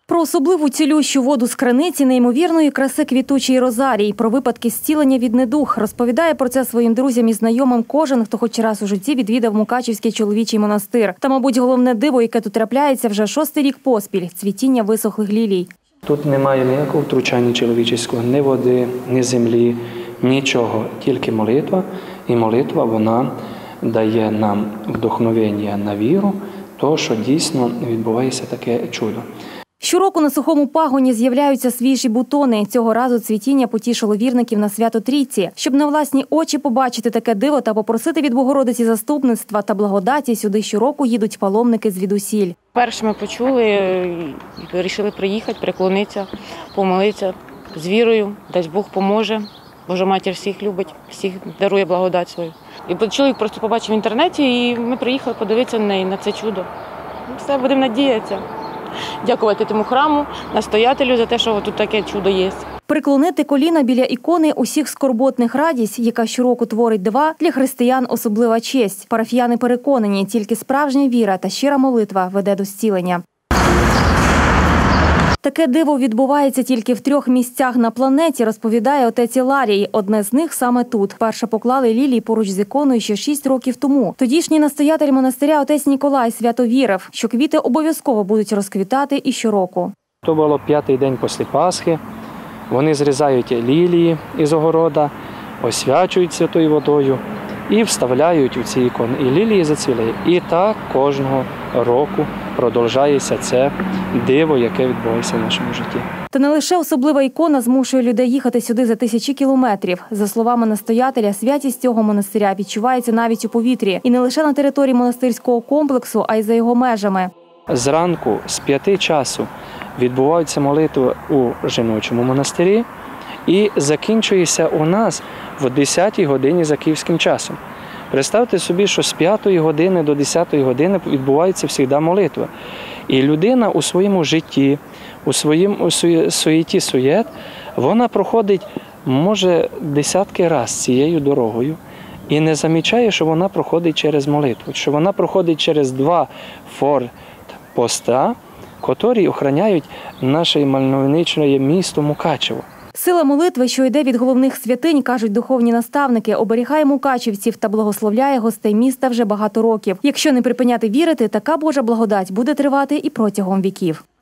Про особливу цілющу воду з криниці, неймовірної краси квітучий розарій, про випадки зцілення від недуг. Розповідає про це своїм друзям і знайомим кожен, хто хоч раз у житті відвідав Мукачівський чоловічий монастир. Та, мабуть, головне диво, яке тут трапляється вже 6-й рік поспіль – цвітіння висохлих лілій. Тут немає ніякого втручання чоловічого, ні води, ні землі, нічого, тільки молитва. І молитва, вона дає нам вдохновення на віру, то, що дійсно відбувається таке чудо. Щороку на сухому пагоні з'являються свіжі бутони. Цього разу цвітіння потішило вірників на свято Трійці. Щоб на власні очі побачити таке диво та попросити від Богородиці заступництва та благодаті, сюди щороку їдуть паломники звідусіль. Перше ми почули, вирішили приїхати, приклонитися, помолитися з вірою, дасть Бог поможе. Божа Матір всіх любить, всіх дарує благодать свою. І чоловік просто побачив в інтернеті, і ми приїхали подивитися на неї, на це чудо. Все, будемо надіятися. Дякувати тому храму, настоятелю за те, що тут таке чудо є. Приклонити коліна біля ікони усіх скорботних радість, яка щороку творить дива, для християн особлива честь. Парафіяни переконані, тільки справжня віра та щира молитва веде до зцілення. Таке диво відбувається тільки в 3 місцях на планеті, розповідає отець Іларій. Одне з них саме тут. Перше поклали лілії поруч з іконою ще 6 років тому. Тодішній настоятель монастиря отець Ніколай свято вірив, що квіти обов'язково будуть розквітати і щороку. То було 5-й день після Пасхи. Вони зрізають лілії із огорода, освячують святою водою і вставляють у ці ікони. І лілії зацвіли. І так кожного року продовжується це диво, яке відбувається в нашому житті. Та не лише особлива ікона змушує людей їхати сюди за тисячі кілометрів. За словами настоятеля, святість цього монастиря відчувається навіть у повітрі. І не лише на території монастирського комплексу, а й за його межами. Зранку з 5 часу відбуваються молитви у жіночому монастирі і закінчується у нас в 10-й годині за київським часом. Представте собі, що з 5-ї години до 10-ї години відбувається завжди молитва. І людина у своєму житті, у своєму суєті-суєт, вона проходить, може, десятки разів цією дорогою і не замічає, що вона проходить через молитву, що вона проходить через 2 форпоста, які охороняють наше мальовничне місто Мукачево. Сила молитви, що йде від головних святинь, кажуть духовні наставники, оберігає мукачівців та благословляє гостей міста вже багато років. Якщо не припиняти вірити, така Божа благодать буде тривати і протягом віків.